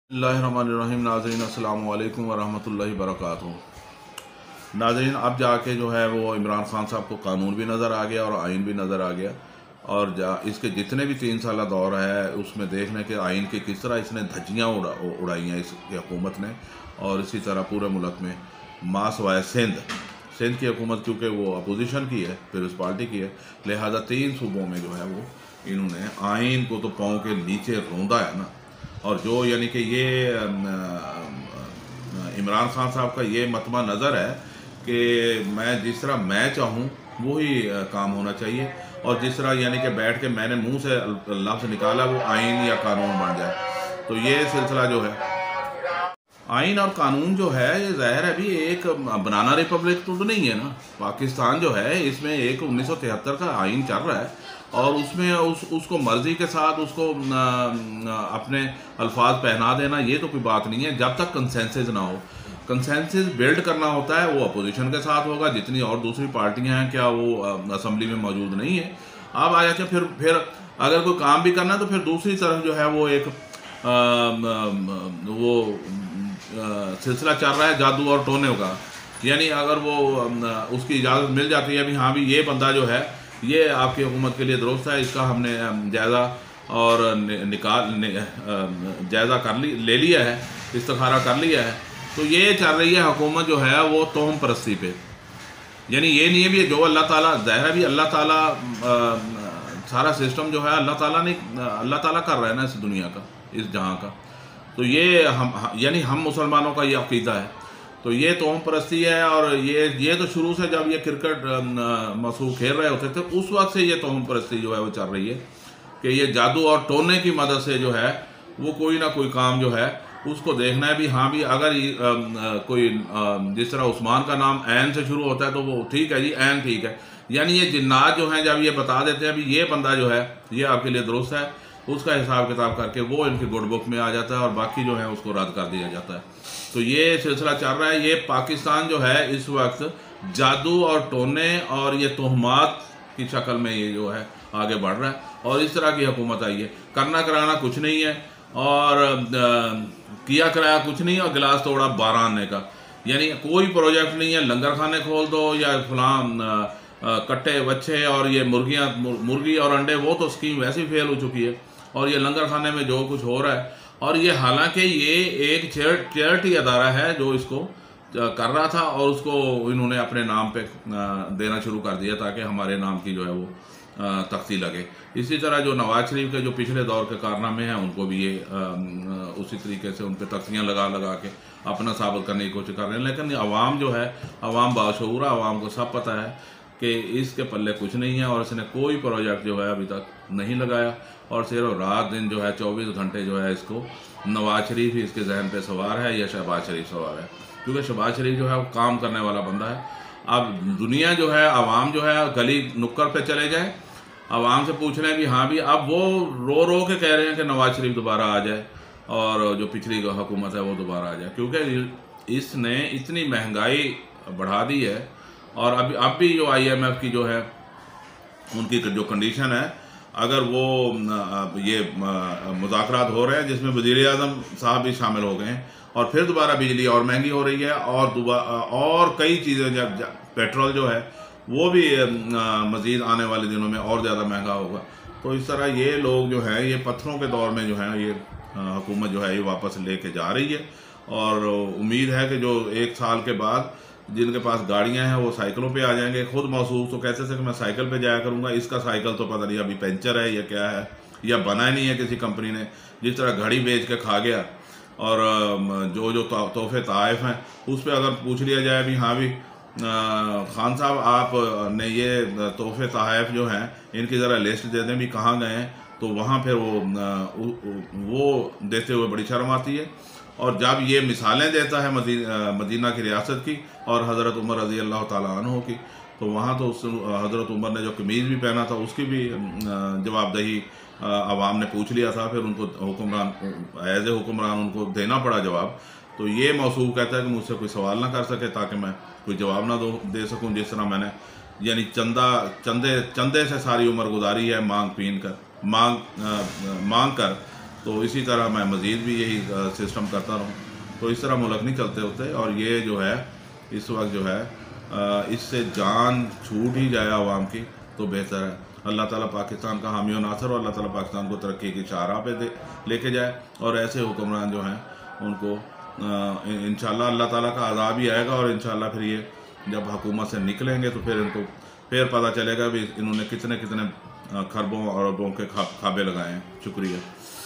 बिस्मिल्लाहिर्रहमानिर्रहीम। नाज़रीन अस्सलामु अलैकुम वरहमतुल्लाहि वबरकातुहू। नाज़रीन अब जाके जो है वो इमरान खान साहब को कानून भी नज़र आ गया और आइन भी नज़र आ गया, और इसके जितने भी 3 साल दौर है उसमें देखने के आइन की किस तरह इसने धज्जियाँ उड़ाई हैं इसकी हुकूमत ने। और इसी तरह पूरे मुल्क में मासवाए सिंध की हुकूमत, क्योंकि वो अपोजिशन की है, पीपल्स पार्टी की है, लिहाजा 3 सूबों में जो है वो इन्होंने आइन को तो पाँव के नीचे रौंदा है ना। और जो यानी कि ये इमरान खान साहब का ये मतमा नज़र है कि मैं जिस तरह मैं चाहूँ वही काम होना चाहिए, और जिस तरह यानी कि बैठ के मैंने मुंह से लफ्ज़ निकाला वो आइन या कानून बन जाए। तो ये सिलसिला जो है आइन और कानून जो है ये ज़ाहिर है अभी एक बनाना रिपब्लिक तो नहीं है ना। पाकिस्तान जो है इसमें एक 1973 का आइन चल रहा है, और उसमें उसको मर्ज़ी के साथ उसको अपने अल्फाज पहना देना ये तो कोई बात नहीं है जब तक कंसेंसस ना हो। कंसेंसस बिल्ड करना होता है वो अपोजिशन के साथ होगा। जितनी और दूसरी पार्टियां हैं क्या वो असम्बली में मौजूद नहीं है। अब आ जाके फिर अगर कोई काम भी करना है तो फिर दूसरी तरफ जो है वो एक वो सिलसिला चल रहा है जादू और टोने का। यानी अगर वो उसकी इजाज़त मिल जाती है भी हाँ भी ये बंदा जो है ये आपकी हुकूमत के लिए दुरुस्त है, इसका हमने जायज़ा और जायज़ा ले लिया है, इस्तिखारा कर लिया है, तो ये चल रही है हुकूमत जो है वो तोहम परस्ती पे। यानी ये नहीं है भी जो अल्लाह ताला, ज़ाहिर है भी अल्लाह ताला सारा सिस्टम जो है अल्लाह ताला कर रहा है ना इस दुनिया का, इस जहाँ का। तो ये यानी हम मुसलमानों का ये अक़ीदा है। तो ये तोहम परस्ती है, और ये तो शुरू से जब ये क्रिकेट मसरूफ़ खेल रहे होते थे उस वक्त से ये तोहम परस्ती जो है वो चल रही है कि ये जादू और टोने की मदद से जो है वो कोई ना कोई काम जो है उसको देखना है भी हाँ भी अगर कोई जिस तरह उस्मान का नाम ऐन से शुरू होता है तो वो ठीक है जी, ऐन ठीक है। यानी ये जिन्नात जो हैं जब ये बता देते हैं भी ये बंदा जो है ये आपके लिए दुरुस्त है, उसका हिसाब किताब करके वो इनकी गुड बुक में आ जाता है और बाकी जो है उसको रद्द कर दिया जाता है। तो ये सिलसिला चल रहा है। ये पाकिस्तान जो है इस वक्त जादू और टोने और ये तोहमात की शक्ल में ये जो है आगे बढ़ रहा है, और इस तरह की हुकूमत आई है। करना कराना कुछ नहीं है और किया कराया कुछ नहीं, और गिलास तोड़ा 12 आने का। यानी कोई प्रोजेक्ट नहीं है, लंगर खाने खोल दो या फलाम कट्टे बच्चे और ये मुर्गी और अंडे, वो तो स्कीम वैसे ही फेल हो चुकी है। और ये लंगर खाने में जो कुछ हो रहा है, और ये हालांकि ये एक चैरिटी अदारा है जो इसको कर रहा था, और उसको इन्होंने अपने नाम पे देना शुरू कर दिया ताकि हमारे नाम की जो है वो तख्ती लगे। इसी तरह जो नवाज शरीफ के जो पिछले दौर के कारनामे हैं उनको भी ये उसी तरीके से उन पर तख्तियाँ लगा के अपना साबित करने की कोशिश कर रहे हैं। लेकिन अवाम जो है, अवाम बाशऊर है, अवाम को सब पता है कि इसके पल्ले कुछ नहीं है, और इसने कोई प्रोजेक्ट जो है अभी तक नहीं लगाया, और सिर्फ रात दिन जो है 24 घंटे जो है इसको नवाज शरीफ ही इसके जहन पे सवार है या शहबाज शरीफ सवार है, क्योंकि शहबाज शरीफ जो है वो काम करने वाला बंदा है। अब दुनिया जो है, आवाम जो है गली नुक्कड़ पे चले जाए, आवाम से पूछ रहे हैं कि हाँ भी, अब वो रो के कह रहे हैं कि नवाज शरीफ दोबारा आ जाए और जो पिछली हुकूमत है वो दोबारा आ जाए, क्योंकि इसने इतनी महंगाई बढ़ा दी है। और अब भी जो IMF की जो है उनकी जो कंडीशन है, अगर वो ये मुज़ाकरात हो रहे हैं जिसमें वज़ीर-ए-आज़म साहब भी शामिल हो गए हैं, और फिर दोबारा बिजली और महंगी हो रही है, और कई चीज़ें, जब पेट्रोल जो है वो भी मज़ीद आने वाले दिनों में और ज़्यादा महंगा होगा। तो इस तरह ये लोग जो है ये पत्थरों के दौर में जो है ये हुकूमत जो है ये वापस लेके जा रही है। और उम्मीद है कि जो 1 साल के बाद जिनके पास गाड़ियां हैं वो साइकिलों पे आ जाएंगे। खुद महसूस तो कहते थे कि मैं साइकिल पे जाया करूंगा, इसका साइकिल तो पता नहीं अभी पंचर है या क्या है, या बना ही नहीं है किसी कंपनी ने। जिस तरह घड़ी बेच के खा गया, और जो तोहफे तोहफ़ हैं उस पर अगर पूछ लिया जाए भी हाँ भी खान साहब आप ने ये तोहफे तोहफ़ जो हैं इनकी ज़रा लिस्ट दे दें भी कहाँ गए हैं, तो वहाँ फिर वो देते हुए बड़ी शर्म आती है। और जब ये मिसालें देता है मदीना की रियासत की और हज़रत उमर रज़ी अल्लाह ताला अन्हु की, तो वहाँ तो उस हज़रत उमर ने जो कमीज़ भी पहना था उसकी भी जवाबदेही आवाम ने पूछ लिया था, फिर उनको हुक्मरान एज ए हुक्मरान उनको देना पड़ा जवाब। तो ये मौसूफ कहता है कि मुझसे कोई सवाल ना कर सके ताकि मैं कोई जवाब ना दे सकूँ, जिस तरह मैंने यानी चंदे से सारी उम्र गुजारी है मांग कर तो इसी तरह मैं मज़ीद भी यही सिस्टम करता रहूँ, तो इस तरह मुल्क नहीं चलते होते। और ये जो है इस वक्त जो है इससे जान छूट ही जाए आवाम की तो बेहतर है। अल्लाह ताला पाकिस्तान का हामी और नासर, और अल्लाह ताला पाकिस्तान को तरक्की की शाहराह पे लेके जाए, और ऐसे हुक्मरान जो हैं उनको इंशाल्लाह अल्लाह ताला का अज़ाब ही आएगा। और इंशाल्लाह फिर ये जब हुकूमत से निकलेंगे तो फिर इनको फिर पता चलेगा भी इन्होंने कितने कितने खरबों और अरबों के खाबे लगाए हैं। शुक्रिया।